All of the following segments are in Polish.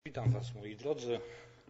Witam Was, moi drodzy.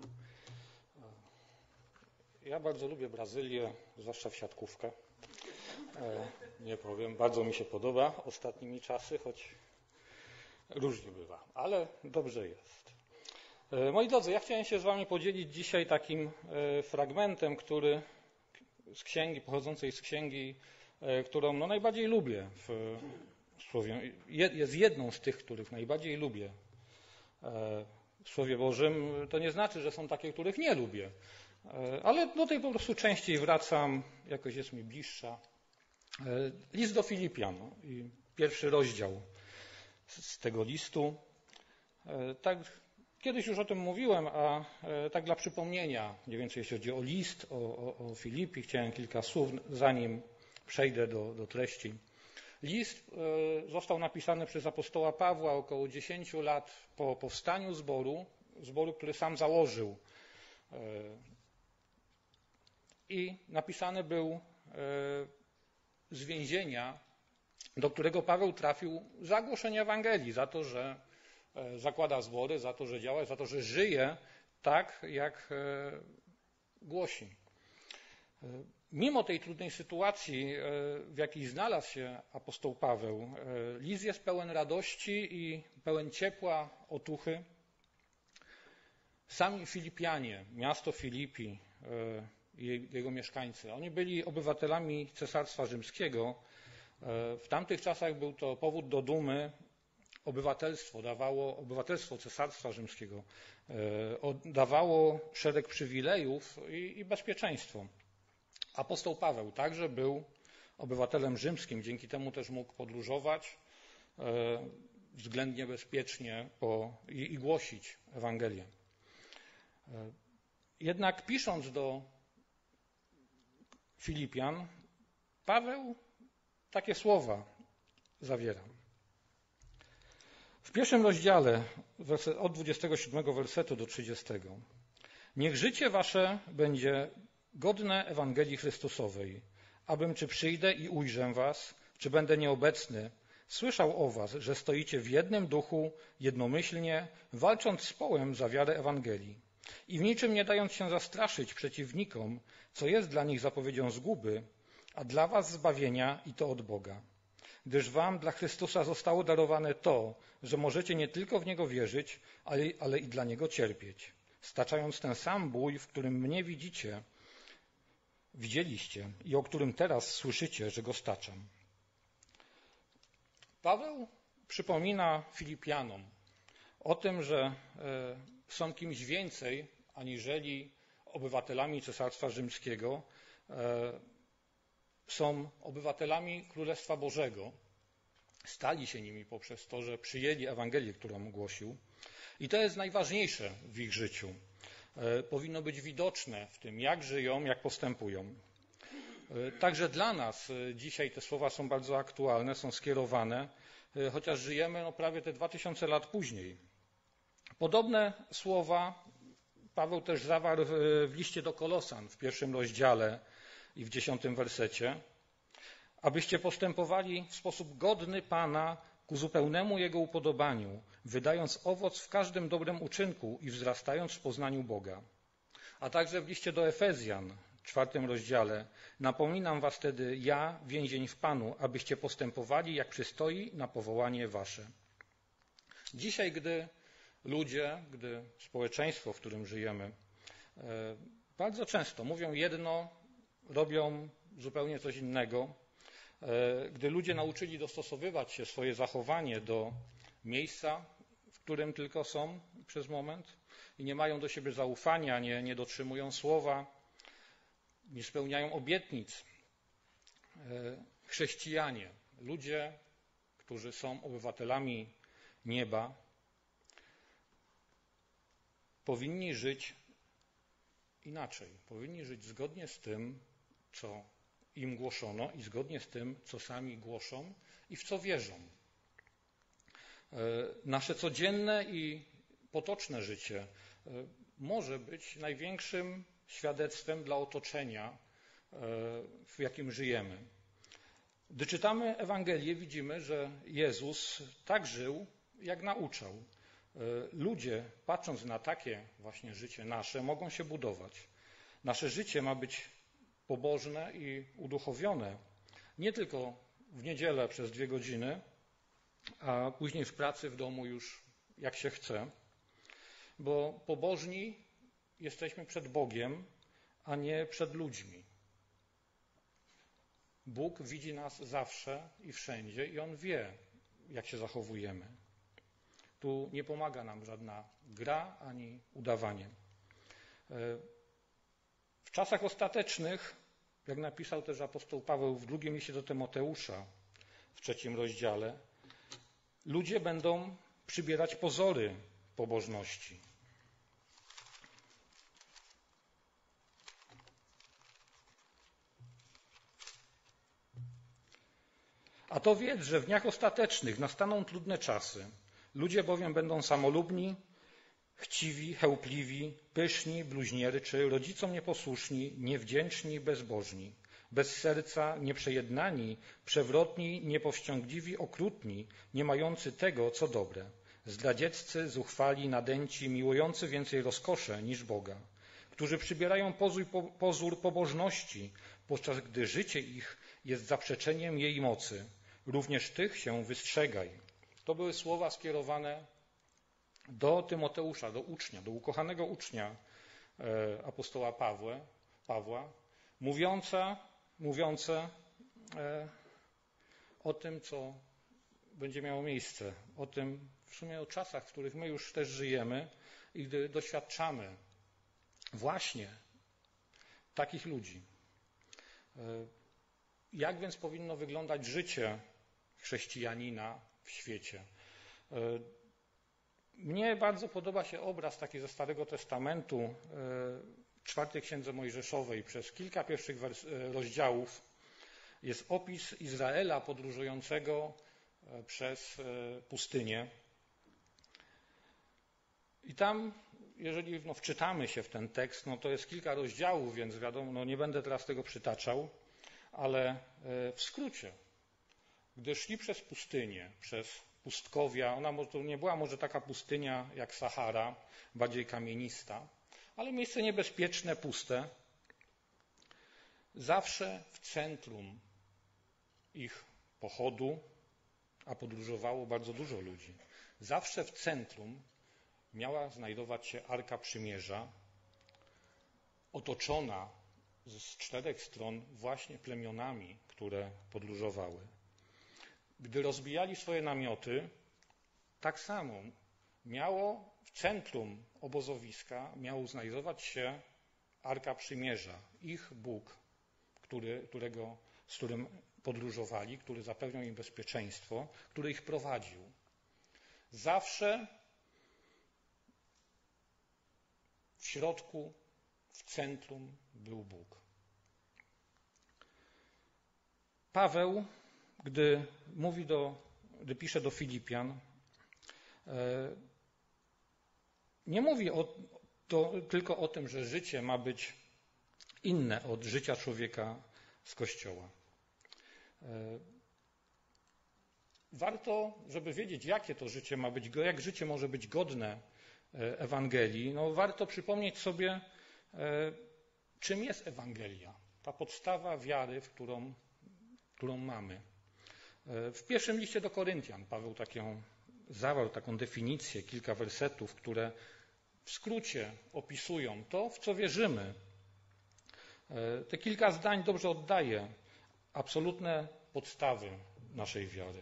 Ja bardzo lubię Brazylię, zwłaszcza w siatkówkę. Nie powiem, bardzo mi się podoba ostatnimi czasy, choć różnie bywa, ale dobrze jest. Moi drodzy, ja chciałem się z Wami podzielić dzisiaj takim fragmentem, z księgi, pochodzącej z księgi, którą najbardziej lubię w Słowie. Jest jedną z tych, których najbardziej lubię w Słowie Bożym. To nie znaczy, że są takie, których nie lubię, ale do tej po prostu częściej wracam, jakoś jest mi bliższa. List do Filipian i pierwszy rozdział z tego listu. Tak, kiedyś już o tym mówiłem, a tak dla przypomnienia, mniej więcej jeśli chodzi o list, o Filipi, chciałem kilka słów, zanim przejdę do treści. List został napisany przez apostoła Pawła około 10 lat po powstaniu zboru, który sam założył. I napisany był z więzienia, do którego Paweł trafił za głoszenie Ewangelii, za to, że zakłada zbory, za to, że działa, za to, że żyje tak, jak głosi. Mimo tej trudnej sytuacji, w jakiej znalazł się apostoł Paweł, list jest pełen radości i pełen ciepła, otuchy. Sami Filipianie, miasto Filipi i jego mieszkańcy, oni byli obywatelami Cesarstwa Rzymskiego. W tamtych czasach był to powód do dumy. Obywatelstwo Cesarstwa Rzymskiego dawało szereg przywilejów i bezpieczeństwo. Apostoł Paweł także był obywatelem rzymskim, dzięki temu też mógł podróżować względnie bezpiecznie i głosić Ewangelię. Jednak pisząc do Filipian, Paweł takie słowa zawiera. W pierwszym rozdziale, od 27 wersetu do 30. Niech życie wasze będzie godne Ewangelii Chrystusowej, abym czy przyjdę i ujrzę was, czy będę nieobecny, słyszał o was, że stoicie w jednym duchu, jednomyślnie, walcząc z połem za wiarę Ewangelii i w niczym nie dając się zastraszyć przeciwnikom, co jest dla nich zapowiedzią zguby, a dla was zbawienia i to od Boga. Gdyż wam dla Chrystusa zostało darowane to, że możecie nie tylko w Niego wierzyć, ale i dla Niego cierpieć, staczając ten sam bój, w którym mnie widzieliście i o którym teraz słyszycie, że go staczam. Paweł przypomina Filipianom o tym, że są kimś więcej aniżeli obywatelami Cesarstwa Rzymskiego, są obywatelami Królestwa Bożego, stali się nimi poprzez to, że przyjęli Ewangelię, którą głosił. I to jest najważniejsze w ich życiu. Powinno być widoczne w tym, jak żyją, jak postępują. Także dla nas dzisiaj te słowa są bardzo aktualne, są skierowane, chociaż żyjemy prawie te 2000 lat później. Podobne słowa Paweł też zawarł w liście do Kolosan w 1 rozdziale i w 10 wersecie. Abyście postępowali w sposób godny Pana ku zupełnemu Jego upodobaniu, wydając owoc w każdym dobrym uczynku i wzrastając w poznaniu Boga. A także w liście do Efezjan, w 4 rozdziale, napominam was wtedy, ja, więzień w Panu, abyście postępowali jak przystoi na powołanie wasze. Dzisiaj, gdy społeczeństwo, w którym żyjemy, bardzo często mówią jedno, robią zupełnie coś innego, gdy ludzie nauczyli dostosowywać się swoje zachowanie do miejsca, w którym tylko są przez moment i nie mają do siebie zaufania, nie dotrzymują słowa, nie spełniają obietnic. Chrześcijanie, ludzie, którzy są obywatelami nieba, powinni żyć inaczej. Powinni żyć zgodnie z tym, co im głoszono i zgodnie z tym, co sami głoszą i w co wierzą. Nasze codzienne i potoczne życie może być największym świadectwem dla otoczenia, w jakim żyjemy. Gdy czytamy Ewangelię, widzimy, że Jezus tak żył, jak nauczał. Ludzie, patrząc na takie właśnie życie nasze, mogą się budować. Nasze życie ma być pobożne i uduchowione. Nie tylko w niedzielę przez 2 godziny, a później w pracy, w domu już jak się chce. Bo pobożni jesteśmy przed Bogiem, a nie przed ludźmi. Bóg widzi nas zawsze i wszędzie i On wie, jak się zachowujemy. Tu nie pomaga nam żadna gra ani udawanie. W czasach ostatecznych, jak napisał też apostoł Paweł w 2 liście do Tymoteusza, w 3 rozdziale, ludzie będą przybierać pozory pobożności. A to wiedz, że w dniach ostatecznych nastaną trudne czasy. Ludzie bowiem będą samolubni, chciwi, chełpliwi, pyszni, bluźnierczy, rodzicom nieposłuszni, niewdzięczni, bezbożni, bez serca, nieprzejednani, przewrotni, niepowściągliwi, okrutni, nie mający tego, co dobre, zdradzieccy, zuchwali, nadęci, miłujący więcej rozkosze niż Boga, którzy przybierają pozór pobożności, podczas gdy życie ich jest zaprzeczeniem jej mocy. Również tych się wystrzegaj. To były słowa skierowane do Tymoteusza, do ucznia, do ukochanego ucznia apostoła Pawła, mówiące o tym, co będzie miało miejsce, o tym w sumie o czasach, w których my już też żyjemy i gdy doświadczamy właśnie takich ludzi. Jak więc powinno wyglądać życie chrześcijanina w świecie? Mnie bardzo podoba się obraz taki ze Starego Testamentu, 4 Księdze Mojżeszowej. Przez kilka pierwszych rozdziałów jest opis Izraela podróżującego przez pustynię. I tam, jeżeli wczytamy się w ten tekst, to jest kilka rozdziałów, więc wiadomo, nie będę teraz tego przytaczał, ale w skrócie, gdy szli przez pustynię, przez pustkowia, to nie była może taka pustynia jak Sahara, bardziej kamienista, ale miejsce niebezpieczne, puste. Zawsze w centrum ich pochodu, a podróżowało bardzo dużo ludzi, zawsze w centrum miała znajdować się Arka Przymierza, otoczona z 4 stron właśnie plemionami, które podróżowały. Gdy rozbijali swoje namioty, tak samo miało w centrum obozowiska znajdować się Arka Przymierza, ich Bóg, z którym podróżowali, który zapewniał im bezpieczeństwo, który ich prowadził. Zawsze w środku, w centrum był Bóg. Paweł, gdy pisze do Filipian, nie mówi tylko o tym, że życie ma być inne od życia człowieka z Kościoła. Warto, żeby wiedzieć, jakie to życie ma być, jak życie może być godne Ewangelii, warto przypomnieć sobie, czym jest Ewangelia, ta podstawa wiary, którą mamy. W 1 liście do Koryntian Paweł zawarł taką definicję, kilka wersetów, które w skrócie opisują to, w co wierzymy. Te kilka zdań dobrze oddaje absolutne podstawy naszej wiary.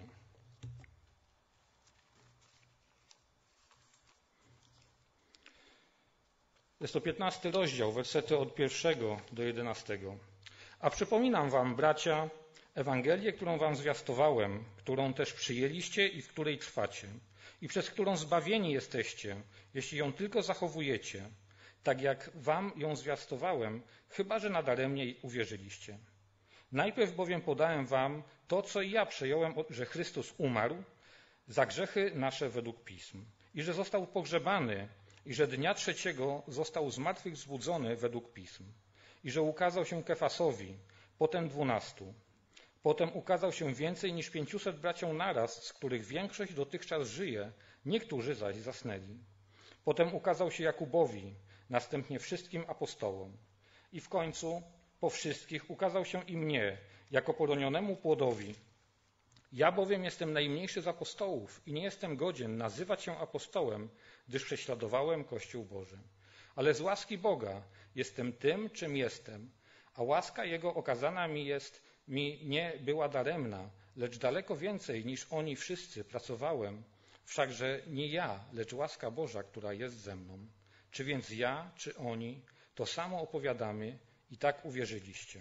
Jest to 15 rozdział, wersety od 1 do 11. A przypominam wam, bracia, Ewangelię, którą wam zwiastowałem, którą też przyjęliście i w której trwacie, i przez którą zbawieni jesteście, jeśli ją tylko zachowujecie, tak jak wam ją zwiastowałem, chyba że nadaremnie uwierzyliście. Najpierw bowiem podałem wam to, co i ja przejąłem, że Chrystus umarł za grzechy nasze według Pism i że został pogrzebany i że dnia 3 został z martwych wzbudzony według Pism i że ukazał się Kefasowi, potem 12. Potem ukazał się więcej niż 500 braciom naraz, z których większość dotychczas żyje, niektórzy zaś zasnęli. Potem ukazał się Jakubowi, następnie wszystkim apostołom. I w końcu po wszystkich ukazał się i mnie, jako poronionemu płodowi. Ja bowiem jestem najmniejszy z apostołów i nie jestem godzien nazywać się apostołem, gdyż prześladowałem Kościół Boży. Ale z łaski Boga jestem tym, czym jestem, a łaska Jego okazana mi nie była daremna, lecz daleko więcej niż oni wszyscy pracowałem. Wszakże nie ja, lecz łaska Boża, która jest ze mną. Czy więc ja, czy oni, to samo opowiadamy i tak uwierzyliście.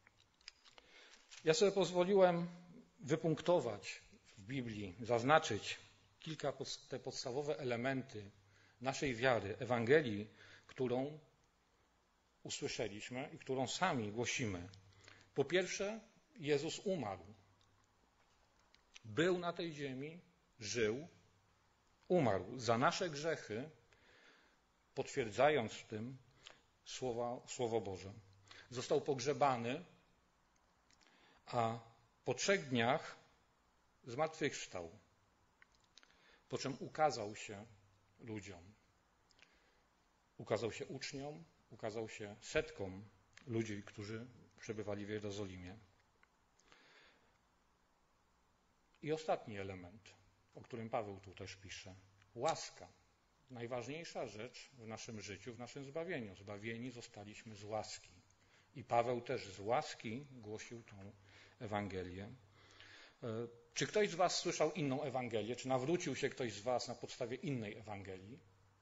Ja sobie pozwoliłem wypunktować w Biblii, zaznaczyć te podstawowe elementy naszej wiary, Ewangelii, którą usłyszeliśmy i którą sami głosimy. Po pierwsze, Jezus umarł. Był na tej ziemi, żył, umarł za nasze grzechy, potwierdzając w tym Słowo Boże. Został pogrzebany, a po 3 dniach zmartwychwstał, po czym ukazał się ludziom. Ukazał się uczniom, ukazał się setkom ludzi, którzy przebywali w Jerozolimie. I ostatni element, o którym Paweł tu też pisze. Łaska. Najważniejsza rzecz w naszym życiu, w naszym zbawieniu. Zbawieni zostaliśmy z łaski. I Paweł też z łaski głosił tą Ewangelię. Czy ktoś z was słyszał inną Ewangelię? Czy nawrócił się ktoś z was na podstawie innej Ewangelii?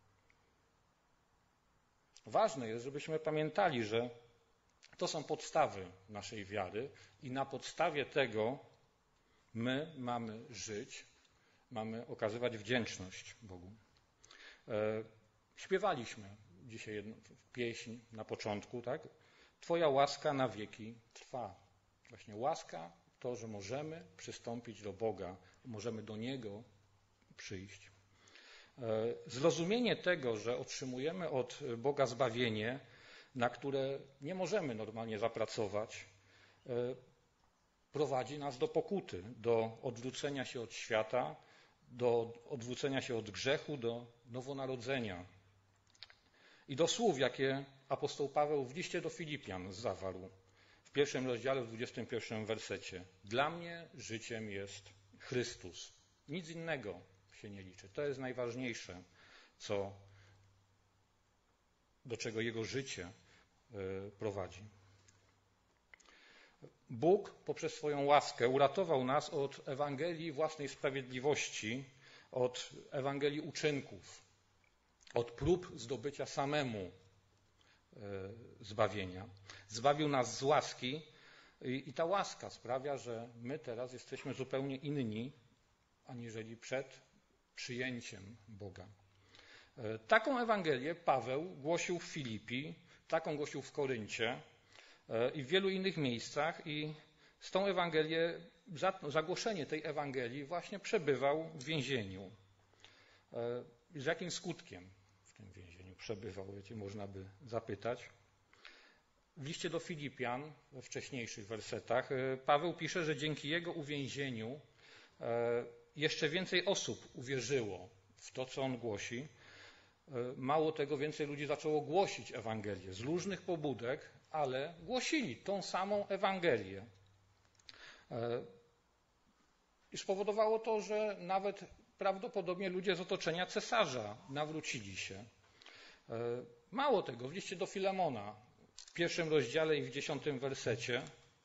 Ważne jest, żebyśmy pamiętali, że to są podstawy naszej wiary i na podstawie tego my mamy żyć, mamy okazywać wdzięczność Bogu. Śpiewaliśmy dzisiaj jedną pieśń na początku, tak? Twoja łaska na wieki trwa. Właśnie łaska to, że możemy przystąpić do Boga, możemy do Niego przyjść. Zrozumienie tego, że otrzymujemy od Boga zbawienie, na które nie możemy normalnie zapracować, prowadzi nas do pokuty, do odwrócenia się od świata, do odwrócenia się od grzechu, do nowonarodzenia. I do słów, jakie apostoł Paweł w liście do Filipian zawarł w 1 rozdziale, w 21 wersecie. Dla mnie życiem jest Chrystus. Nic innego się nie liczy. To jest najważniejsze, do czego jego życie prowadzi. Bóg poprzez swoją łaskę uratował nas od Ewangelii własnej sprawiedliwości, od Ewangelii uczynków, od prób zdobycia samemu zbawienia. Zbawił nas z łaski i ta łaska sprawia, że my teraz jesteśmy zupełnie inni, aniżeli przed przyjęciem Boga. Taką Ewangelię Paweł głosił w Filipi, taką głosił w Koryncie i w wielu innych miejscach i z tą Ewangelię, za głoszenie tej Ewangelii właśnie przebywał w więzieniu. Z jakim skutkiem w tym więzieniu przebywał, wiecie, można by zapytać. W liście do Filipian, we wcześniejszych wersetach, Paweł pisze, że dzięki jego uwięzieniu jeszcze więcej osób uwierzyło w to, co on głosi. Mało tego, więcej ludzi zaczęło głosić Ewangelię z różnych pobudek, ale głosili tą samą Ewangelię. I spowodowało to, że nawet prawdopodobnie ludzie z otoczenia cesarza nawrócili się. Mało tego, w liście do Filemona, w 1 rozdziale i w 10 wersecie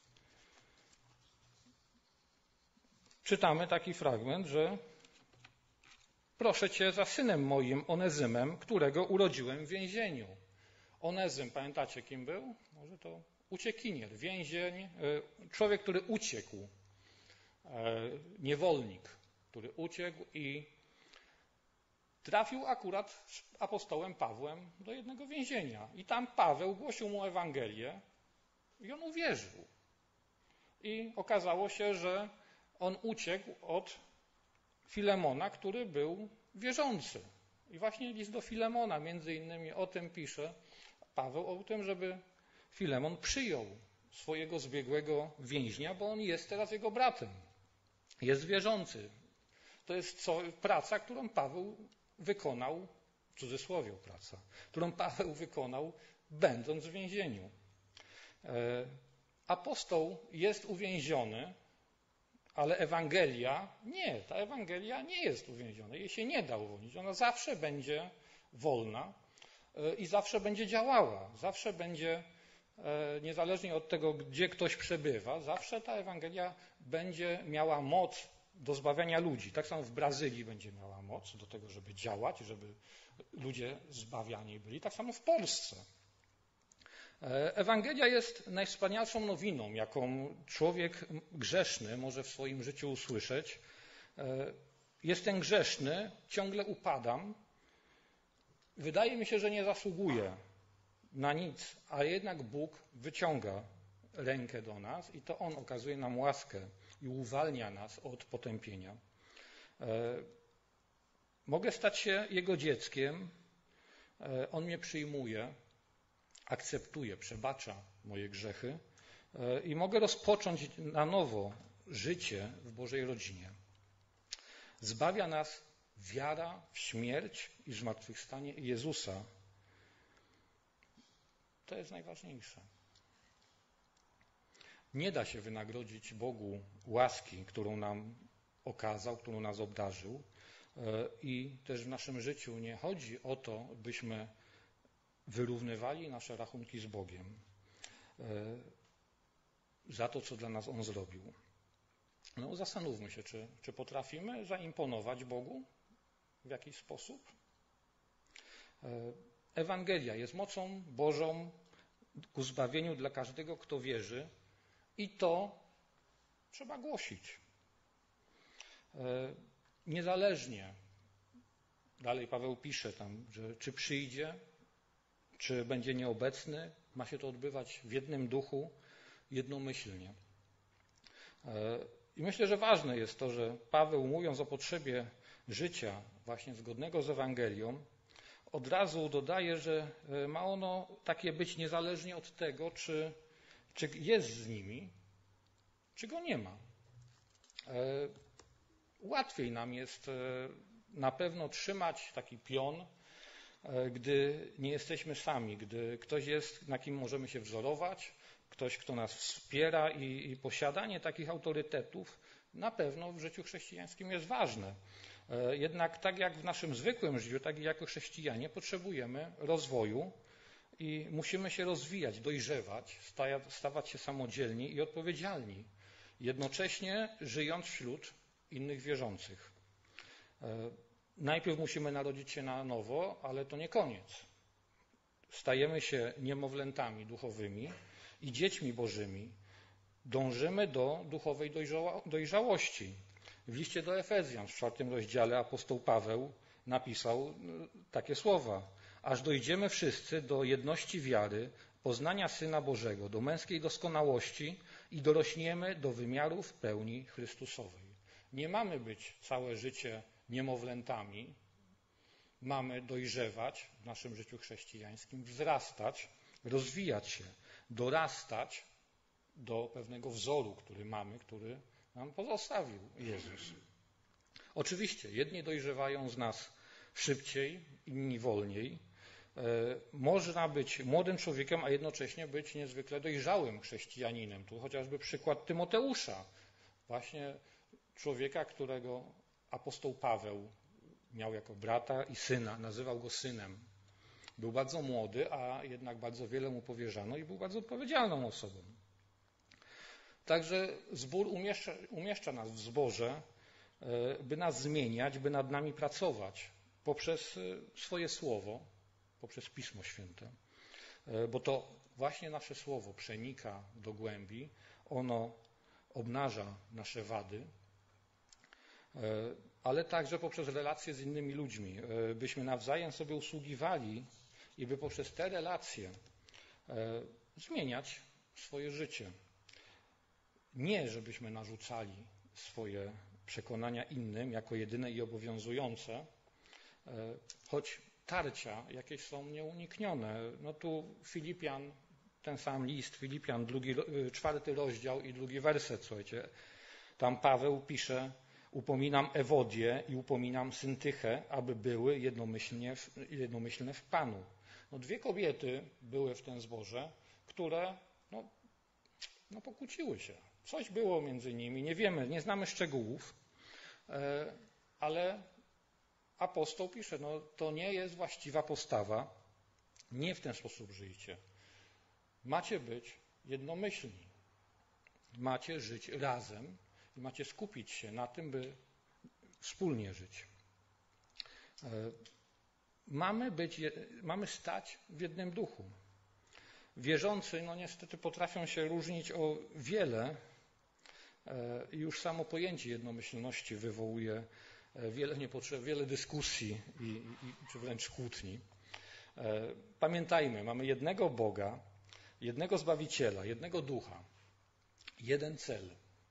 czytamy taki fragment, że proszę Cię za synem moim Onezymem, którego urodziłem w więzieniu. Onezym, pamiętacie kim był? Może to uciekinier, więzień, człowiek, który uciekł, niewolnik, który uciekł i trafił akurat z apostołem Pawłem do jednego więzienia. I tam Paweł głosił mu Ewangelię i on uwierzył. I okazało się, że on uciekł od Filemona, który był wierzący. I właśnie list do Filemona między innymi o tym pisze Paweł, o tym, żeby Filemon przyjął swojego zbiegłego więźnia, bo on jest teraz jego bratem. Jest wierzący. To jest praca, którą Paweł wykonał, w cudzysłowie praca, którą Paweł wykonał, będąc w więzieniu. Apostoł jest uwięziony, ale Ewangelia nie. Ta Ewangelia nie jest uwięziona. Jej się nie da uwolnić. Ona zawsze będzie wolna i zawsze będzie działała. Zawsze będzie, niezależnie od tego, gdzie ktoś przebywa, zawsze ta Ewangelia będzie miała moc do zbawiania ludzi. Tak samo w Brazylii będzie miała moc do tego, żeby działać, żeby ludzie zbawiani byli. Tak samo w Polsce. Ewangelia jest najwspanialszą nowiną, jaką człowiek grzeszny może w swoim życiu usłyszeć. Jestem grzeszny, ciągle upadam. Wydaje mi się, że nie zasługuję na nic, a jednak Bóg wyciąga rękę do nas i to On okazuje nam łaskę i uwalnia nas od potępienia. Mogę stać się Jego dzieckiem, On mnie przyjmuje, akceptuje, przebacza moje grzechy i mogę rozpocząć na nowo życie w Bożej rodzinie. Zbawia nas wiara w śmierć i zmartwychwstanie Jezusa. To jest najważniejsze. Nie da się wynagrodzić Bogu łaski, którą nam okazał, którą nas obdarzył i też w naszym życiu nie chodzi o to, byśmy wyrównywali nasze rachunki z Bogiem za to, co dla nas On zrobił. No, zastanówmy się, czy potrafimy zaimponować Bogu w jakiś sposób. Ewangelia jest mocą Bożą ku zbawieniu dla każdego, kto wierzy i to trzeba głosić. Niezależnie, dalej Paweł pisze tam, że czy przyjdzie, czy będzie nieobecny, ma się to odbywać w jednym duchu, jednomyślnie. I myślę, że ważne jest to, że Paweł, mówiąc o potrzebie życia właśnie zgodnego z Ewangelią, od razu dodaje, że ma ono takie być niezależnie od tego, czy jest z nimi, czy go nie ma. Łatwiej nam jest na pewno trzymać taki pion, gdy nie jesteśmy sami, gdy ktoś jest, na kim możemy się wzorować, ktoś, kto nas wspiera i posiadanie takich autorytetów na pewno w życiu chrześcijańskim jest ważne. Jednak tak jak w naszym zwykłym życiu, tak i jako chrześcijanie potrzebujemy rozwoju i musimy się rozwijać, dojrzewać, stawać się samodzielni i odpowiedzialni, jednocześnie żyjąc wśród innych wierzących. Najpierw musimy narodzić się na nowo, ale to nie koniec. Stajemy się niemowlętami duchowymi i dziećmi bożymi. Dążymy do duchowej dojrzałości. W liście do Efezjan w 4 rozdziale apostoł Paweł napisał takie słowa. Aż dojdziemy wszyscy do jedności wiary, poznania Syna Bożego, do męskiej doskonałości i dorośniemy do wymiarów pełni Chrystusowej. Nie mamy być całe życie niemowlętami, mamy dojrzewać w naszym życiu chrześcijańskim, wzrastać, rozwijać się, dorastać do pewnego wzoru, który mamy, który nam pozostawił Jezus. Oczywiście jedni dojrzewają z nas szybciej, inni wolniej. Można być młodym człowiekiem, a jednocześnie być niezwykle dojrzałym chrześcijaninem. Tu chociażby przykład Tymoteusza, właśnie człowieka, którego apostoł Paweł miał jako brata i syna, nazywał go synem. Był bardzo młody, a jednak bardzo wiele mu powierzano i był bardzo odpowiedzialną osobą. Także zbór umieszcza nas w zborze, by nas zmieniać, by nad nami pracować poprzez swoje słowo, poprzez Pismo Święte. Bo to właśnie nasze słowo przenika do głębi, ono obnaża nasze wady, ale także poprzez relacje z innymi ludźmi, byśmy nawzajem sobie usługiwali i by poprzez te relacje zmieniać swoje życie. Nie, żebyśmy narzucali swoje przekonania innym jako jedyne i obowiązujące, choć tarcia jakieś są nieuniknione. No tu Filipian, ten sam list, Filipian, 4 rozdział i 2 werset, słuchajcie. Tam Paweł pisze: upominam Ewodię i upominam Syntychę, aby były jednomyślne w Panu. No, 2 kobiety były w tym zborze, które pokłóciły się. Coś było między nimi, nie wiemy, nie znamy szczegółów, ale apostoł pisze, to nie jest właściwa postawa, nie w ten sposób żyjcie. Macie być jednomyślni, macie żyć razem i macie skupić się na tym, by wspólnie żyć. Mamy stać w jednym duchu. Wierzący, niestety potrafią się różnić o wiele i już samo pojęcie jednomyślności wywołuje wiele dyskusji czy wręcz kłótni. Pamiętajmy, mamy jednego Boga, jednego Zbawiciela, jednego Ducha, jeden cel.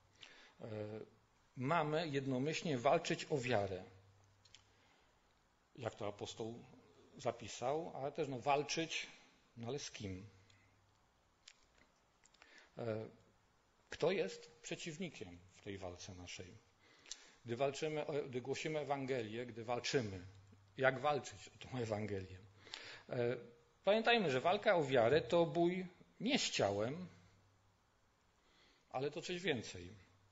Mamy jednomyślnie walczyć o wiarę, jak to apostoł zapisał, ale też walczyć, ale z kim? Kto jest przeciwnikiem w tej walce naszej? Gdy głosimy Ewangelię, gdy walczymy, jak walczyć o tą Ewangelię? Pamiętajmy, że walka o wiarę to bój nie z ciałem, ale to coś więcej.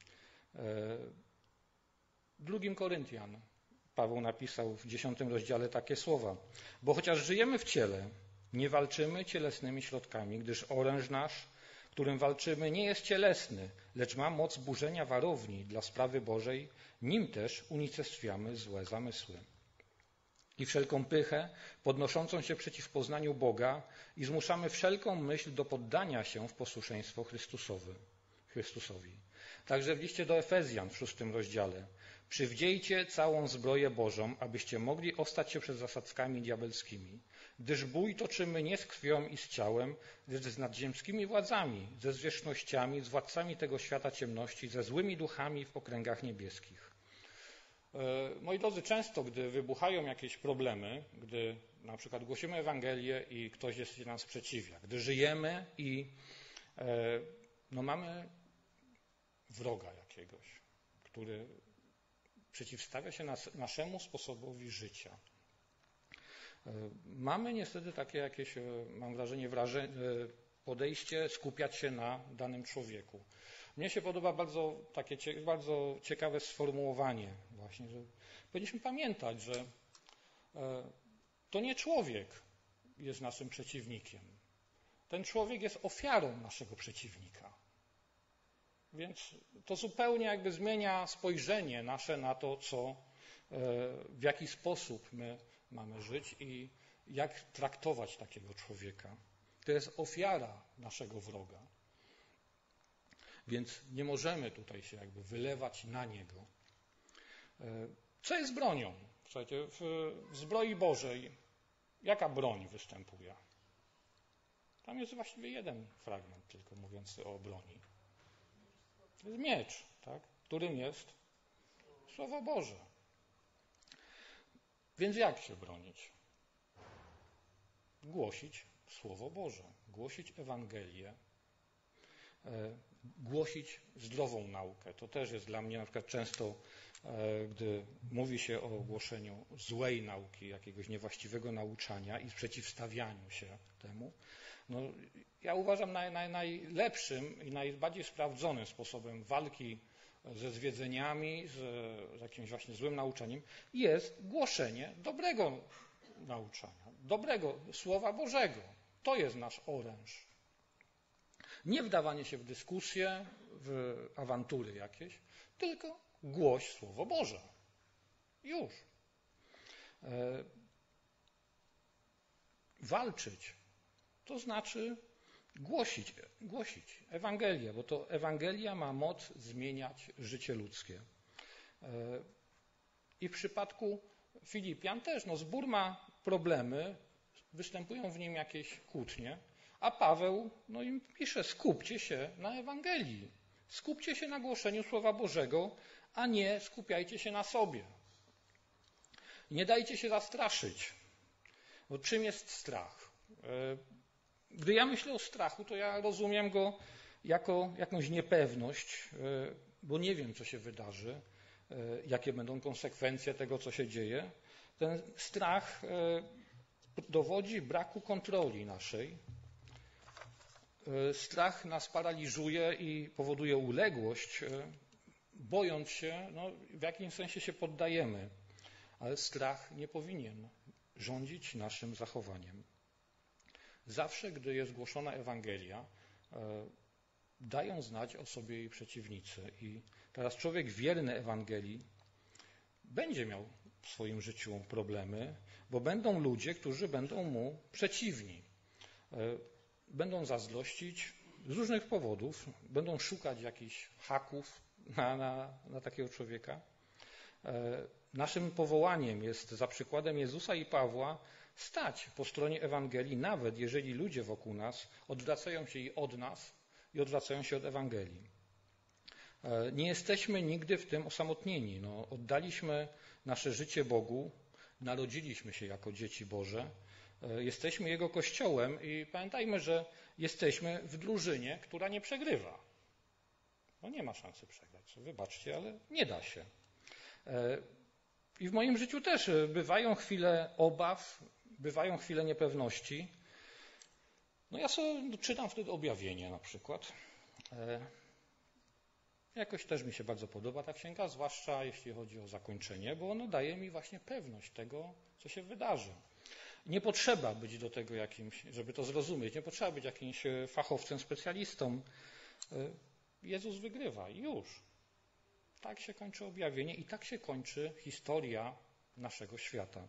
W 2 Koryntian Paweł napisał w 10 rozdziale takie słowa: bo chociaż żyjemy w ciele, nie walczymy cielesnymi środkami, gdyż oręż nasz, którym walczymy, nie jest cielesny, lecz ma moc burzenia warowni dla sprawy Bożej, nim też unicestwiamy złe zamysły. I wszelką pychę podnoszącą się przeciw poznaniu Boga i zmuszamy wszelką myśl do poddania się w posłuszeństwo Chrystusowi. Także w liście do Efezjan w 6 rozdziale: przywdziejcie całą zbroję Bożą, abyście mogli ostać się przed zasadzkami diabelskimi. Gdyż bój toczymy nie z krwią i z ciałem, lecz z nadziemskimi władzami, ze zwierzchnościami, z władcami tego świata ciemności, ze złymi duchami w okręgach niebieskich. Moi drodzy, często, gdy wybuchają jakieś problemy, gdy na przykład głosimy Ewangelię i ktoś się nam sprzeciwia, gdy żyjemy i mamy wroga jakiegoś, który przeciwstawia się naszemu sposobowi życia. Mamy niestety takie jakieś, mam wrażenie, podejście skupiać się na danym człowieku. Mnie się podoba bardzo ciekawe sformułowanie właśnie, że powinniśmy pamiętać, że to nie człowiek jest naszym przeciwnikiem. Ten człowiek jest ofiarą naszego przeciwnika. Więc to zupełnie jakby zmienia spojrzenie nasze na to, w jaki sposób my mamy żyć i jak traktować takiego człowieka. To jest ofiara naszego wroga. Więc nie możemy tutaj się jakby wylewać na niego. Co jest bronią? Słuchajcie, w zbroi Bożej jaka broń występuje? Tam jest właściwie jeden fragment tylko mówiący o broni. To jest miecz, tak? Którym jest Słowo Boże. Więc jak się bronić? Głosić Słowo Boże, głosić Ewangelię, głosić zdrową naukę. To też jest dla mnie na przykład często, gdy mówi się o głoszeniu złej nauki, jakiegoś niewłaściwego nauczania i przeciwstawianiu się temu. Ja uważam najlepszym i najbardziej sprawdzonym sposobem walki ze zwiedzeniami, z jakimś właśnie złym nauczaniem jest głoszenie dobrego nauczania, dobrego Słowa Bożego. To jest nasz oręż. Nie wdawanie się w dyskusje, w awantury jakieś, tylko głoś Słowo Boże. Już. Walczyć to znaczy głosić Ewangelię, bo to Ewangelia ma moc zmieniać życie ludzkie. I w przypadku Filipian też, zbór ma problemy, występują w nim jakieś kłótnie, a Paweł im pisze: skupcie się na Ewangelii, skupcie się na głoszeniu Słowa Bożego, a nie skupiajcie się na sobie. Nie dajcie się zastraszyć. Bo czym jest strach? Gdy ja myślę o strachu, to ja rozumiem go jako jakąś niepewność, bo nie wiem, co się wydarzy. jakie będą konsekwencje tego, co się dzieje. Ten strach dowodzi braku kontroli naszej. Strach nas paraliżuje i powoduje uległość, bojąc się, w jakimś sensie się poddajemy, ale strach nie powinien rządzić naszym zachowaniem. Zawsze, gdy jest głoszona Ewangelia, dają znać o sobie jej przeciwnicy. I teraz człowiek wierny Ewangelii będzie miał w swoim życiu problemy, bo będą ludzie, którzy będą mu przeciwni. Będą zazdrościć z różnych powodów, będą szukać jakichś haków na takiego człowieka. Naszym powołaniem jest, za przykładem Jezusa i Pawła, stać po stronie Ewangelii, nawet jeżeli ludzie wokół nas odwracają się i od nas i odwracają się od Ewangelii. Nie jesteśmy nigdy w tym osamotnieni. Oddaliśmy nasze życie Bogu, narodziliśmy się jako dzieci Boże, jesteśmy Jego Kościołem i pamiętajmy, że jesteśmy w drużynie, która nie przegrywa. Nie ma szansy przegrać. Wybaczcie, ale nie da się. I w moim życiu też bywają chwile obaw, bywają chwile niepewności. Ja sobie czytam wtedy objawienie na przykład. Jakoś też mi się bardzo podoba ta księga, zwłaszcza jeśli chodzi o zakończenie, bo ono daje mi właśnie pewność tego, co się wydarzy. Nie potrzeba być do tego jakimś, żeby to zrozumieć, nie potrzeba być jakimś fachowcem, specjalistą. Jezus wygrywa i już. Tak się kończy objawienie i tak się kończy historia naszego świata.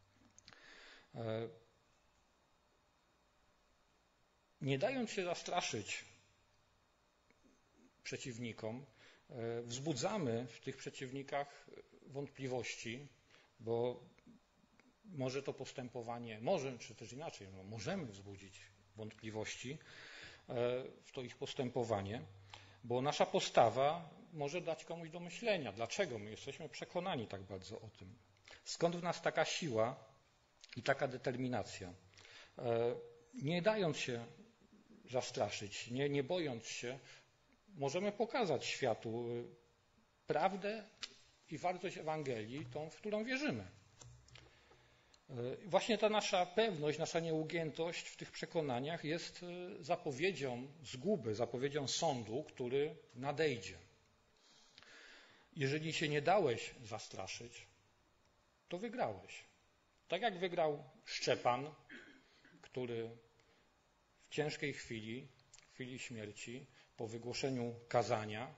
Nie dając się zastraszyć przeciwnikom, wzbudzamy w tych przeciwnikach wątpliwości, bo może to postępowanie, czy też inaczej, możemy wzbudzić wątpliwości w to ich postępowanie, bo nasza postawa może dać komuś do myślenia, dlaczego my jesteśmy przekonani tak bardzo o tym. Skąd w nas taka siła i taka determinacja? Nie dając się zastraszyć, nie bojąc się, możemy pokazać światu prawdę i wartość Ewangelii, tą, w którą wierzymy. Właśnie ta nasza pewność, nasza nieugiętość w tych przekonaniach jest zapowiedzią zguby, zapowiedzią sądu, który nadejdzie. Jeżeli się nie dałeś zastraszyć, to wygrałeś. Tak jak wygrał Szczepan, który w ciężkiej chwili śmierci, po wygłoszeniu kazania,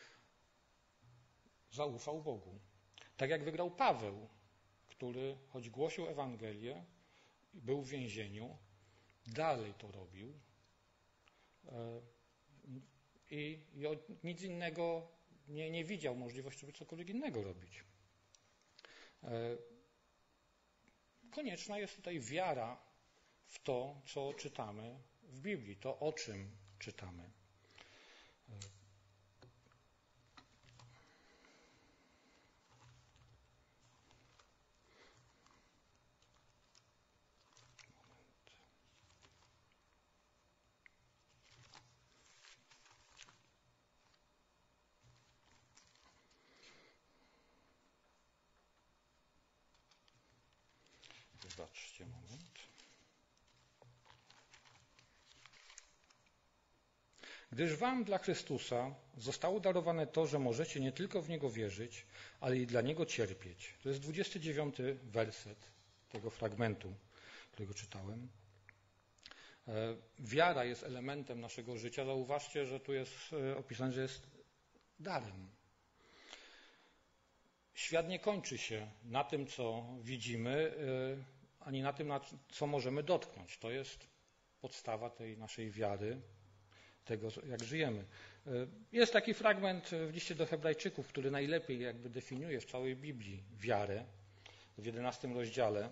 zaufał Bogu. Tak jak wygrał Paweł, który choć głosił Ewangelię, był w więzieniu, dalej to robił i nic innego nie widział możliwości, żeby cokolwiek innego robić. Konieczna jest tutaj wiara w to, co czytamy w Biblii, to o czym czytamy. Wybaczcie moment. Gdyż wam dla Chrystusa zostało darowane to, że możecie nie tylko w Niego wierzyć, ale i dla Niego cierpieć. To jest 29 werset tego fragmentu, którego czytałem. Wiara jest elementem naszego życia. Zauważcie, że tu jest opisane, że jest darem. Świat nie kończy się na tym, co widzimy, ani na tym, co możemy dotknąć. To jest podstawa tej naszej wiary, tego, jak żyjemy. Jest taki fragment w liście do Hebrajczyków, który najlepiej jakby definiuje w całej Biblii wiarę, w 11 rozdziale,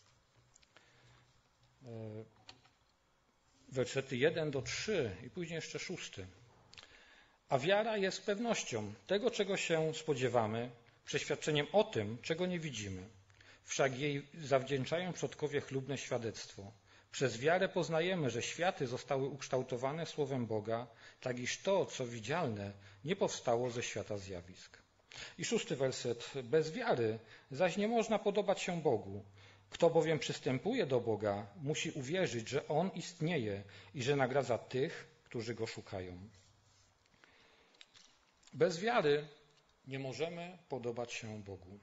wersety 1 do 3 i później jeszcze 6. A wiara jest pewnością tego, czego się spodziewamy, przeświadczeniem o tym, czego nie widzimy. Wszak jej zawdzięczają przodkowie chlubne świadectwo. Przez wiarę poznajemy, że światy zostały ukształtowane Słowem Boga, tak iż to, co widzialne, nie powstało ze świata zjawisk. I 6 werset. Bez wiary zaś nie można podobać się Bogu. Kto bowiem przystępuje do Boga, musi uwierzyć, że On istnieje i że nagradza tych, którzy Go szukają. Bez wiary nie możemy podobać się Bogu.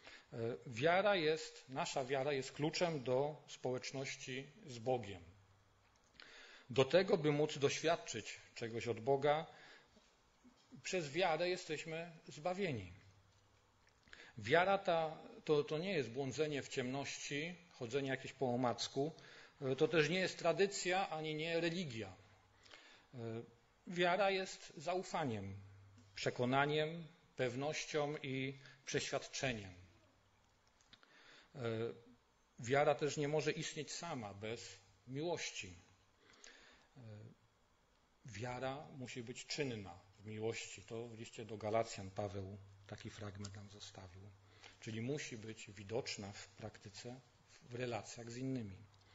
Nasza wiara jest kluczem do społeczności z Bogiem. Do tego, by móc doświadczyć czegoś od Boga, przez wiarę jesteśmy zbawieni. Wiara to nie jest błądzenie w ciemności, chodzenie jakieś po omacku. To też nie jest tradycja, ani nie religia. Wiara jest zaufaniem, przekonaniem, pewnością i przeświadczeniem. Wiara też nie może istnieć sama, bez miłości. Wiara musi być czynna w miłości. To w liście do Galacjan Paweł taki fragment nam zostawił. Czyli musi być widoczna w praktyce, w relacjach z innymi.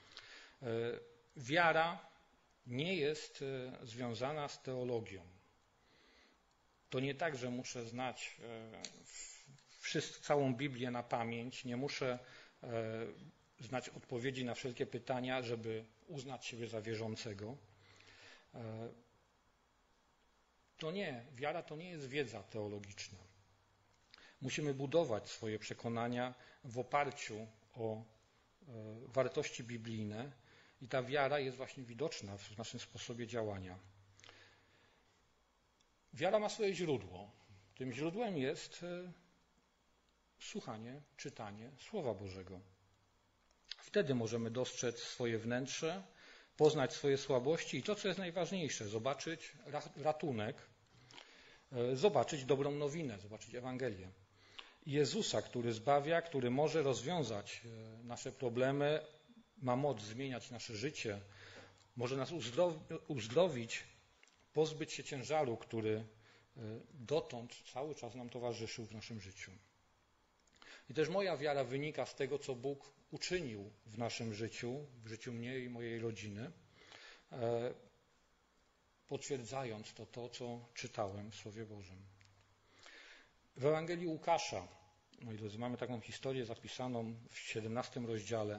Wiara nie jest związana z teologią. To nie tak, że muszę znać całą Biblię na pamięć, nie muszę znać odpowiedzi na wszelkie pytania, żeby uznać siebie za wierzącego. Wiara to nie jest wiedza teologiczna. Musimy budować swoje przekonania w oparciu o wartości biblijne i ta wiara jest właśnie widoczna w naszym sposobie działania. Wiara ma swoje źródło. Tym źródłem jest słuchanie, czytanie Słowa Bożego. Wtedy możemy dostrzec swoje wnętrze, poznać swoje słabości i to, co jest najważniejsze, zobaczyć ratunek, zobaczyć dobrą nowinę, zobaczyć Ewangelię. Jezusa, który zbawia, który może rozwiązać nasze problemy, ma moc zmieniać nasze życie, może nas uzdrowić, pozbyć się ciężaru, który dotąd cały czas nam towarzyszył w naszym życiu. I też moja wiara wynika z tego, co Bóg uczynił w naszym życiu, w życiu mnie i mojej rodziny, potwierdzając to, co czytałem w Słowie Bożym. W Ewangelii Łukasza, moi drodzy, mamy taką historię zapisaną w 17 rozdziale.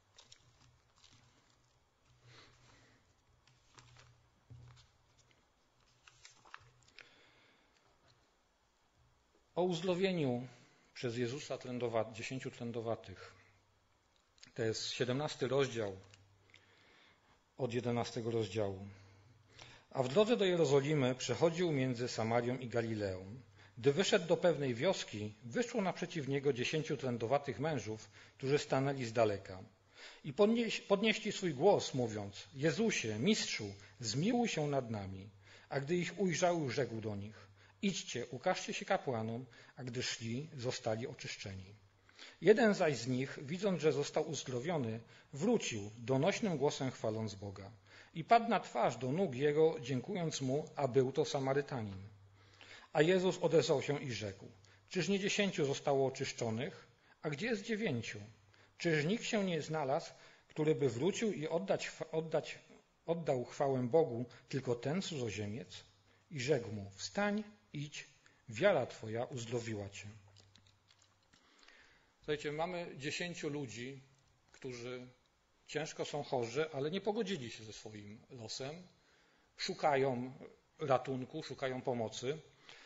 O uzdrowieniu przez Jezusa 10 trędowatych. To jest 17 rozdział od 11 rozdziału. A w drodze do Jerozolimy przechodził między Samarią i Galileą. Gdy wyszedł do pewnej wioski, wyszło naprzeciw niego 10 trędowatych mężów, którzy stanęli z daleka. I podnieśli swój głos, mówiąc: Jezusie, Mistrzu, zmiłuj się nad nami. A gdy ich ujrzał, rzekł do nich: Idźcie, ukażcie się kapłanom, a gdy szli, zostali oczyszczeni. Jeden zaś z nich, widząc, że został uzdrowiony, wrócił, donośnym głosem chwaląc Boga. I padł na twarz do nóg Jego, dziękując Mu, a był to Samarytanin. A Jezus odezwał się i rzekł: Czyż nie 10 zostało oczyszczonych? A gdzie jest 9? Czyż nikt się nie znalazł, który by wrócił i oddał chwałę Bogu, tylko ten cudzoziemiec? I rzekł mu: Wstań, idź, wiara twoja uzdrowiła cię. Słuchajcie, mamy 10 ludzi, którzy ciężko są chorzy, ale nie pogodzili się ze swoim losem. Szukają ratunku, szukają pomocy.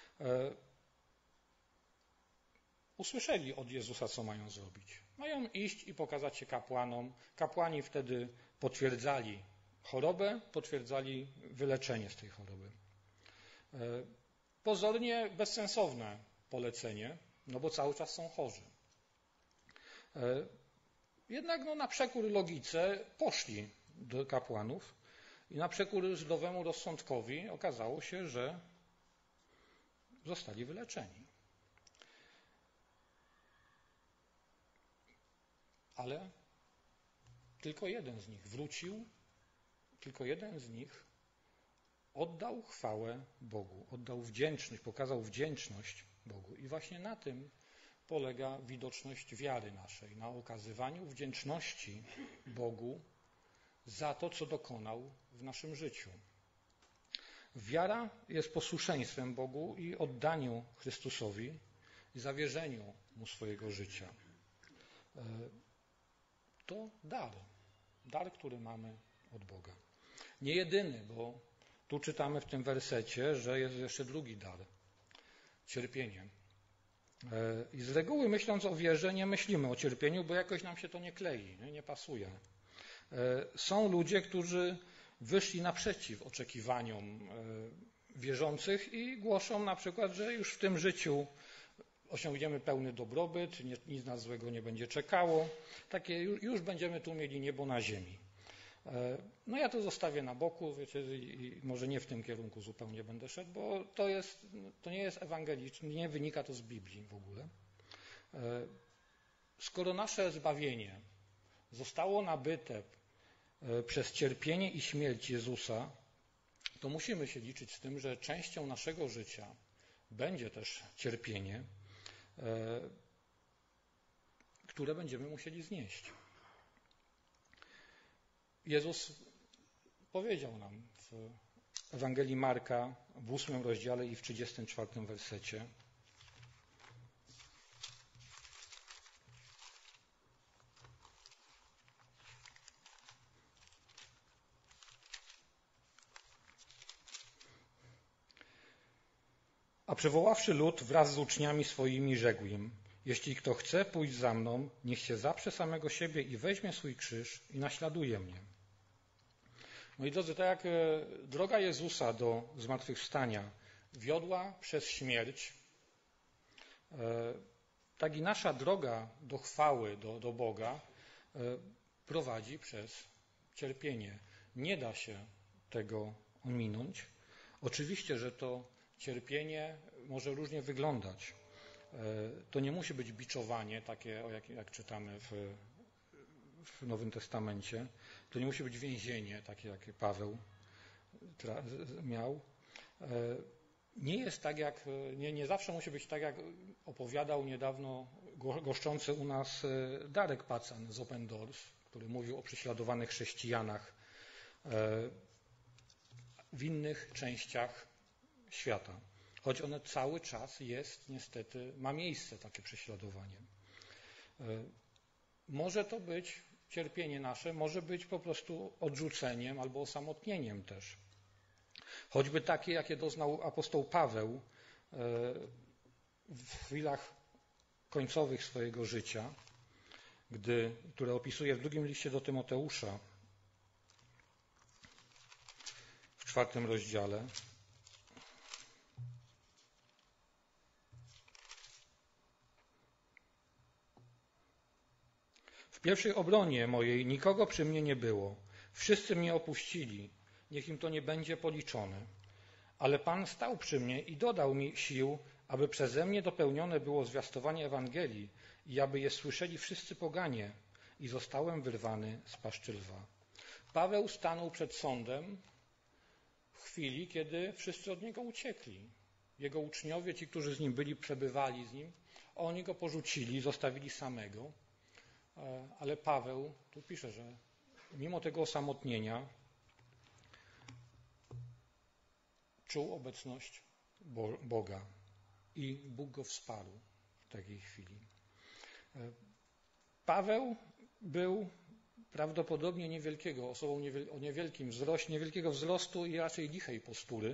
Usłyszeli od Jezusa, co mają zrobić. Mają iść i pokazać się kapłanom. Kapłani wtedy potwierdzali chorobę, potwierdzali wyleczenie z tej choroby. Pozornie bezsensowne polecenie, no bo cały czas są chorzy. Jednak na przekór logice poszli do kapłanów i na przekór zdrowemu rozsądkowi okazało się, że zostali wyleczeni. Ale tylko jeden z nich wrócił, tylko jeden z nich oddał chwałę Bogu, oddał wdzięczność, pokazał wdzięczność Bogu. I właśnie na tym polega widoczność wiary naszej, na okazywaniu wdzięczności Bogu za to, co dokonał w naszym życiu. Wiara jest posłuszeństwem Bogu i oddaniu Chrystusowi, i zawierzeniu Mu swojego życia. To dar, który mamy od Boga. Nie jedyny, bo tu czytamy w tym wersecie, że jest jeszcze drugi dar. Cierpienie. I z reguły, myśląc o wierze, nie myślimy o cierpieniu, bo jakoś nam się to nie klei, nie pasuje. Są ludzie, którzy wyszli naprzeciw oczekiwaniom wierzących i głoszą na przykład, że już w tym życiu osiągniemy pełny dobrobyt, nic nas złego nie będzie czekało. Takie już będziemy tu mieli niebo na ziemi. No ja to zostawię na boku, wiecie, i może nie w tym kierunku zupełnie będę szedł, bo to nie jest ewangeliczne, nie wynika to z Biblii w ogóle. Skoro nasze zbawienie zostało nabyte przez cierpienie i śmierć Jezusa, to musimy się liczyć z tym, że częścią naszego życia będzie też cierpienie, które będziemy musieli znieść. Jezus powiedział nam w Ewangelii Marka w 8 rozdziale i w 34 wersecie: a przywoławszy lud wraz z uczniami swoimi, rzekł im: jeśli kto chce pójść za mną, niech się zaprze samego siebie i weźmie swój krzyż i naśladuje mnie. Moi drodzy, tak jak droga Jezusa do zmartwychwstania wiodła przez śmierć, tak i nasza droga do chwały, do Boga prowadzi przez cierpienie. Nie da się tego ominąć. Oczywiście, że to cierpienie może różnie wyglądać. To nie musi być biczowanie, takie jak czytamy w Nowym Testamencie. To nie musi być więzienie, takie jak Paweł miał. Nie jest tak nie zawsze musi być tak, jak opowiadał niedawno goszczący u nas Darek Pacan z Open Doors, który mówił o prześladowanych chrześcijanach w innych częściach świata. Choć one cały czas niestety ma miejsce takie prześladowanie. Może to być cierpienie nasze, może być po prostu odrzuceniem albo osamotnieniem też. Choćby takie, jakie doznał apostoł Paweł w chwilach końcowych swojego życia, które opisuje w drugim liście do Tymoteusza w 4 rozdziale. W pierwszej obronie mojej nikogo przy mnie nie było. Wszyscy mnie opuścili. Niech im to nie będzie policzone. Ale Pan stał przy mnie i dodał mi sił, aby przeze mnie dopełnione było zwiastowanie Ewangelii i aby je słyszeli wszyscy poganie. I zostałem wyrwany z paszczy lwa. Paweł stanął przed sądem w chwili, kiedy wszyscy od niego uciekli. Jego uczniowie, ci, którzy z nim byli, przebywali z nim, oni go porzucili, zostawili samego. Ale Paweł tu pisze, że mimo tego osamotnienia czuł obecność Boga i Bóg go wsparł w takiej chwili. Paweł był prawdopodobnie osobą o niewielkiego wzrostu i raczej lichej postury,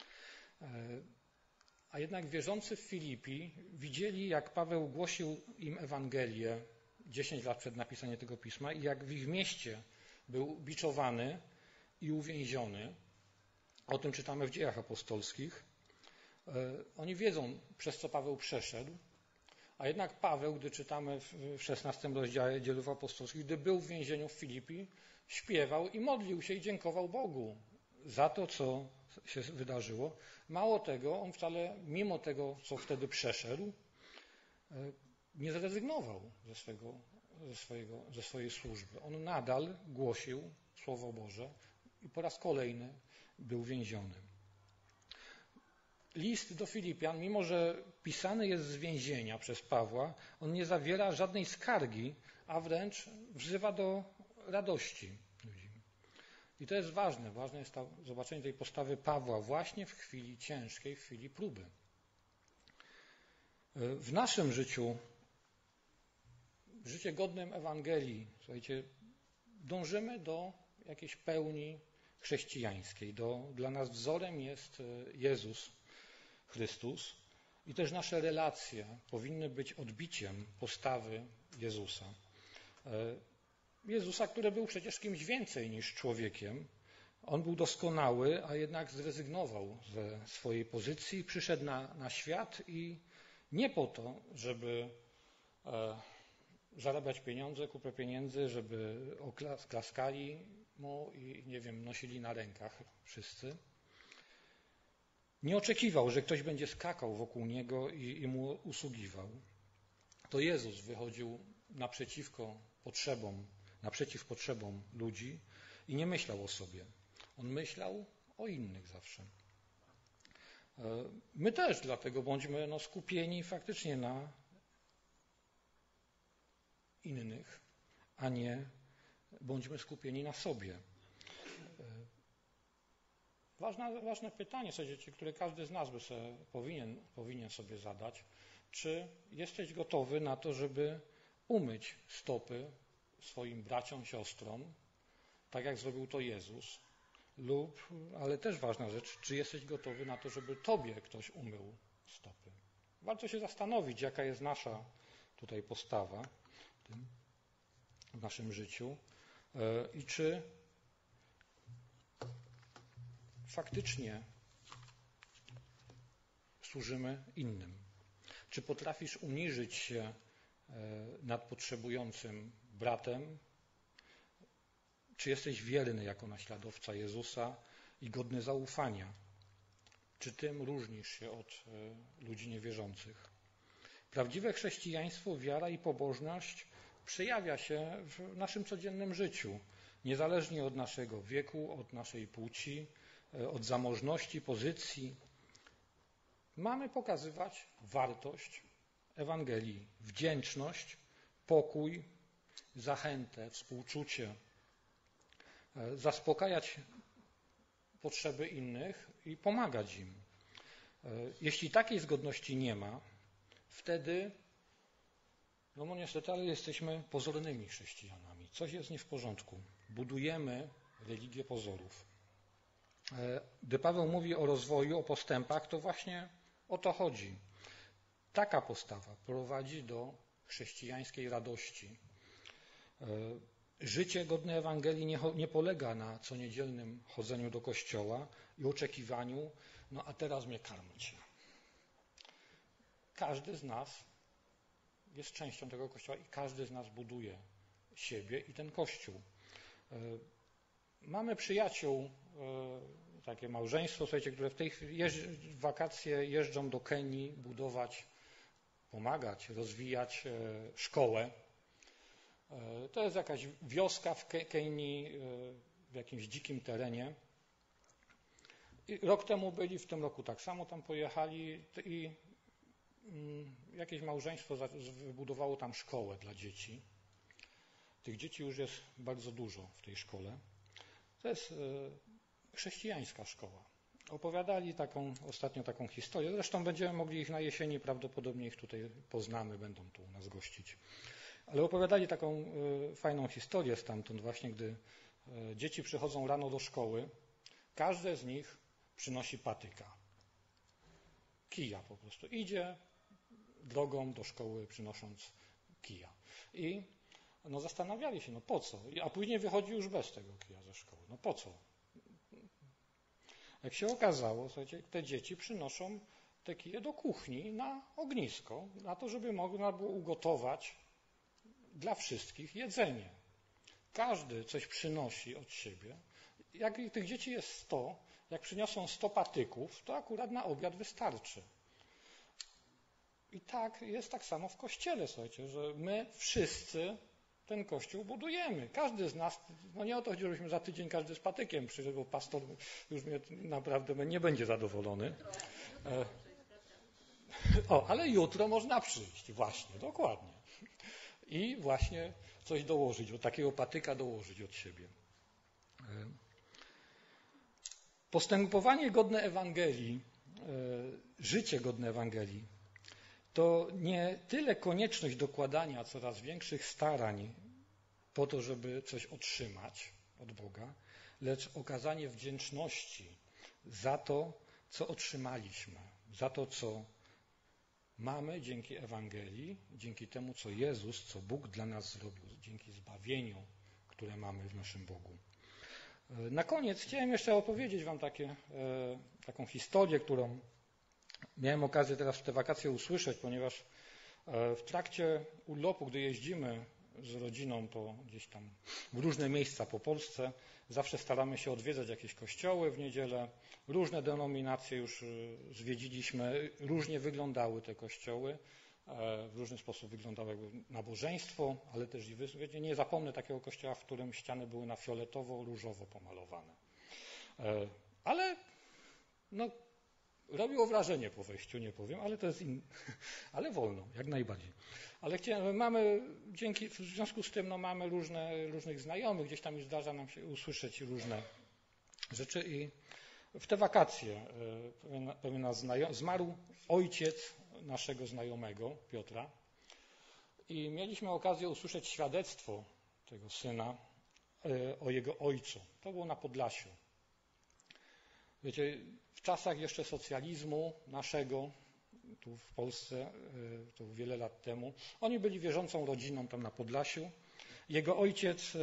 a jednak wierzący w Filipi widzieli, jak Paweł głosił im Ewangelię 10 lat przed napisaniem tego pisma i jak w ich mieście był biczowany i uwięziony. O tym czytamy w Dziejach Apostolskich. Oni wiedzą, przez co Paweł przeszedł, a jednak Paweł, gdy czytamy w 16 rozdziale Dziejów Apostolskich, gdy był w więzieniu w Filipi, śpiewał i modlił się i dziękował Bogu za to, co się wydarzyło. Mało tego, on wcale, mimo tego, co wtedy przeszedł, nie zrezygnował ze swojej służby. On nadal głosił Słowo Boże i po raz kolejny był więziony. List do Filipian, mimo że pisany jest z więzienia przez Pawła, on nie zawiera żadnej skargi, a wręcz wzywa do radości ludzi. I to jest ważne. Ważne jest zobaczenie tej postawy Pawła właśnie w chwili ciężkiej, w chwili próby. W naszym życiu, życie godnym Ewangelii, słuchajcie, dążymy do jakiejś pełni chrześcijańskiej. Dla nas wzorem jest Jezus Chrystus i też nasze relacje powinny być odbiciem postawy Jezusa. Jezusa, który był przecież kimś więcej niż człowiekiem. On był doskonały, a jednak zrezygnował ze swojej pozycji, przyszedł na świat i nie po to, żeby zarabiać pieniądze, kupę pieniędzy, żeby klaskali mu i nie wiem, nosili na rękach wszyscy. Nie oczekiwał, że ktoś będzie skakał wokół niego i mu usługiwał. To Jezus wychodził naprzeciw potrzebom ludzi i nie myślał o sobie. On myślał o innych zawsze. My też dlatego bądźmy skupieni faktycznie na innych, a nie bądźmy skupieni na sobie. Ważne pytanie, które każdy z nas powinien sobie zadać, czy jesteś gotowy na to, żeby umyć stopy swoim braciom, siostrom, tak jak zrobił to Jezus, ale też ważna rzecz, czy jesteś gotowy na to, żeby tobie ktoś umył stopy. Warto się zastanowić, jaka jest nasza tutaj postawa w naszym życiu i czy faktycznie służymy innym. Czy potrafisz uniżyć się nad potrzebującym bratem? Czy jesteś wierny jako naśladowca Jezusa i godny zaufania? Czy tym różnisz się od ludzi niewierzących? Prawdziwe chrześcijaństwo, wiara i pobożność przejawia się w naszym codziennym życiu, niezależnie od naszego wieku, od naszej płci, od zamożności, pozycji. Mamy pokazywać wartość Ewangelii, wdzięczność, pokój, zachętę, współczucie, zaspokajać potrzeby innych i pomagać im. Jeśli takiej zgodności nie ma, wtedy, no niestety, ale jesteśmy pozornymi chrześcijanami. Coś jest nie w porządku. Budujemy religię pozorów. Gdy Paweł mówi o rozwoju, o postępach, to właśnie o to chodzi. Taka postawa prowadzi do chrześcijańskiej radości. Życie godne Ewangelii nie polega na coniedzielnym chodzeniu do kościoła i oczekiwaniu, no a teraz mnie karmcie. Każdy z nas jest częścią tego kościoła i każdy z nas buduje siebie i ten kościół. Mamy przyjaciół, takie małżeństwo, słuchajcie, które w tej chwili w wakacje jeżdżą do Kenii budować, pomagać, rozwijać szkołę. To jest jakaś wioska w Kenii, w jakimś dzikim terenie. I rok temu byli, w tym roku tak samo tam pojechali i jakieś małżeństwo wybudowało tam szkołę dla dzieci. Tych dzieci już jest bardzo dużo w tej szkole. To jest chrześcijańska szkoła. Opowiadali ostatnio taką historię. Zresztą będziemy mogli ich na jesieni, prawdopodobnie ich tutaj poznamy, będą tu u nas gościć. Ale opowiadali taką fajną historię stamtąd właśnie, gdy dzieci przychodzą rano do szkoły, każde z nich przynosi patyka. Kija po prostu. Idzie drogą do szkoły przynosząc kija. I zastanawiali się, po co? A później wychodzi już bez tego kija ze szkoły. Po co? Jak się okazało, słuchajcie, te dzieci przynoszą te kije do kuchni na ognisko, na to, żeby można było ugotować dla wszystkich jedzenie. Każdy coś przynosi od siebie. Jak tych dzieci jest 100, jak przyniosą 100 patyków, to akurat na obiad wystarczy. I tak jest tak samo w Kościele, słuchajcie, że my wszyscy ten Kościół budujemy. Każdy z nas, nie o to chodzi, żebyśmy za tydzień każdy z patykiem przyszedł, bo pastor już mnie naprawdę nie będzie zadowolony. Ale jutro można przyjść, właśnie, dokładnie. I właśnie coś dołożyć, od takiego patyka dołożyć od siebie. Postępowanie godne Ewangelii, życie godne Ewangelii, to nie tyle konieczność dokładania coraz większych starań po to, żeby coś otrzymać od Boga, lecz okazanie wdzięczności za to, co otrzymaliśmy, za to, co mamy dzięki Ewangelii, dzięki temu, co Jezus, co Bóg dla nas zrobił, dzięki zbawieniu, które mamy w naszym Bogu. Na koniec chciałem jeszcze opowiedzieć wam taką historię, którą miałem okazję teraz w te wakacje usłyszeć, ponieważ w trakcie urlopu, gdy jeździmy z rodziną gdzieś tam w różne miejsca po Polsce, zawsze staramy się odwiedzać jakieś kościoły w niedzielę. Różne denominacje już zwiedziliśmy, różnie wyglądały te kościoły, w różny sposób wyglądało nabożeństwo, ale też nie zapomnę takiego kościoła, w którym ściany były na fioletowo-różowo pomalowane. Ale robiło wrażenie po wejściu, nie powiem, ale to jest ale wolno, jak najbardziej. Ale w związku z tym mamy różnych znajomych, gdzieś tam już zdarza nam się usłyszeć różne rzeczy i w te wakacje zmarł ojciec naszego znajomego, Piotra, i mieliśmy okazję usłyszeć świadectwo tego syna o jego ojcu. To było na Podlasiu. Wiecie, w czasach jeszcze socjalizmu naszego, tu w Polsce, to wiele lat temu, oni byli wierzącą rodziną tam na Podlasiu. Jego ojciec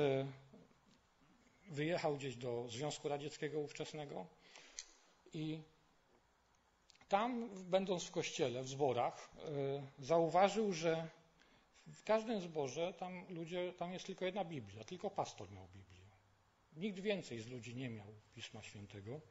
wyjechał gdzieś do Związku Radzieckiego ówczesnego i tam, będąc w kościele, w zborach, zauważył, że w każdym zborze tam jest tylko jedna Biblia, tylko pastor miał Biblię. Nikt więcej z ludzi nie miał Pisma Świętego.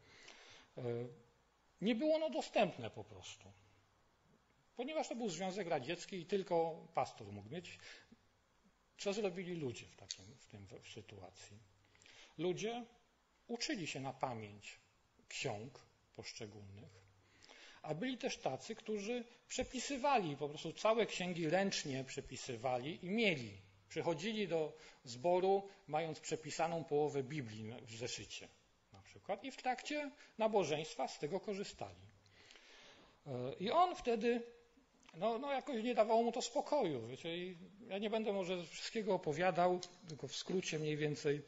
Nie było ono dostępne po prostu, ponieważ to był Związek Radziecki i tylko pastor mógł mieć. Co zrobili ludzie w sytuacji? Ludzie uczyli się na pamięć ksiąg poszczególnych, a byli też tacy, którzy przepisywali, po prostu całe księgi ręcznie przepisywali i mieli. Przychodzili do zboru, mając przepisaną połowę Biblii w zeszycie na przykład i w trakcie nabożeństwa z tego korzystali. I on wtedy, jakoś nie dawało mu to spokoju. Wiecie, i ja nie będę może wszystkiego opowiadał, tylko w skrócie mniej więcej.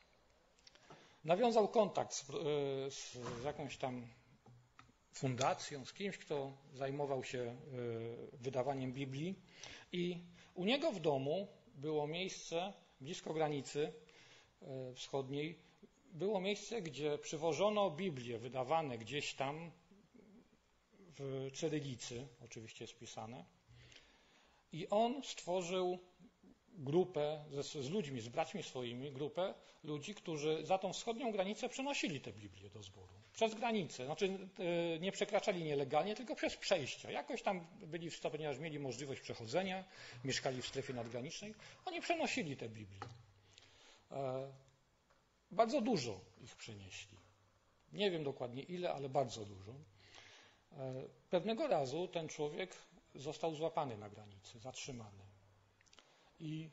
Nawiązał kontakt z jakąś tam fundacją, z kimś, kto zajmował się wydawaniem Biblii i u niego w domu było miejsce blisko granicy wschodniej, było miejsce, gdzie przywożono Biblię wydawane gdzieś tam w cyrylicy, oczywiście spisane, i on stworzył grupę z ludźmi, z braćmi swoimi, grupę ludzi, którzy za tą wschodnią granicę przenosili te Biblię do zboru. Przez granicę, znaczy nie przekraczali nielegalnie, tylko przez przejścia. Jakoś tam byli w stanie, ponieważ mieli możliwość przechodzenia, mieszkali w strefie nadgranicznej, oni przenosili te Biblie. Bardzo dużo ich przenieśli. Nie wiem dokładnie ile, ale bardzo dużo. Pewnego razu ten człowiek został złapany na granicy, zatrzymany. I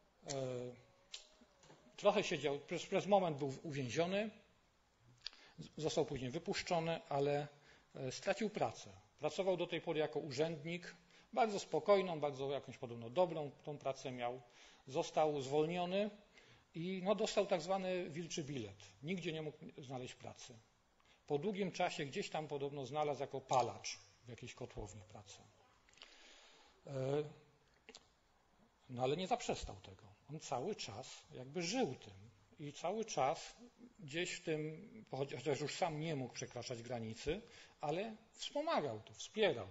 trochę siedział, przez moment był uwięziony, został później wypuszczony, ale stracił pracę. Pracował do tej pory jako urzędnik, bardzo spokojną, bardzo jakąś podobno dobrą tą pracę miał. Został zwolniony i dostał tak zwany wilczy bilet. Nigdzie nie mógł znaleźć pracy. Po długim czasie gdzieś tam podobno znalazł jako palacz w jakiejś kotłowni pracę. Ale nie zaprzestał tego. On cały czas jakby żył tym i cały czas gdzieś w tym, chociaż już sam nie mógł przekraczać granicy, ale wspomagał to, wspierał.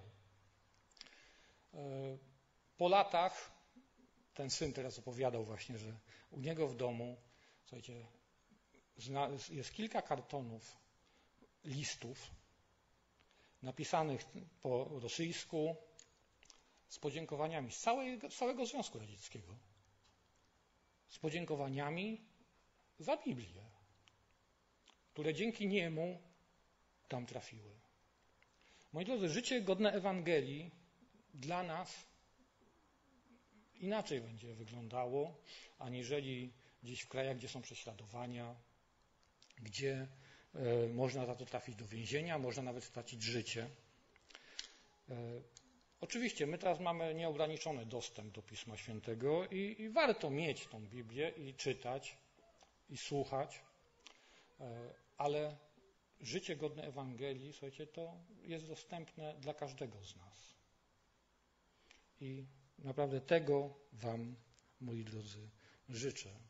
Po latach ten syn teraz opowiadał właśnie, że u niego w domu, słuchajcie, jest kilka kartonów listów napisanych po rosyjsku z podziękowaniami z całego Związku Radzieckiego. Z podziękowaniami za Biblię, które dzięki niemu tam trafiły. Moi drodzy, życie godne Ewangelii dla nas inaczej będzie wyglądało, aniżeli gdzieś w krajach, gdzie są prześladowania, gdzie można za to trafić do więzienia, można nawet stracić życie. Oczywiście my teraz mamy nieograniczony dostęp do Pisma Świętego i warto mieć tą Biblię i czytać, i słuchać, ale życie godne Ewangelii, słuchajcie, to jest dostępne dla każdego z nas. I naprawdę tego Wam, moi drodzy, życzę.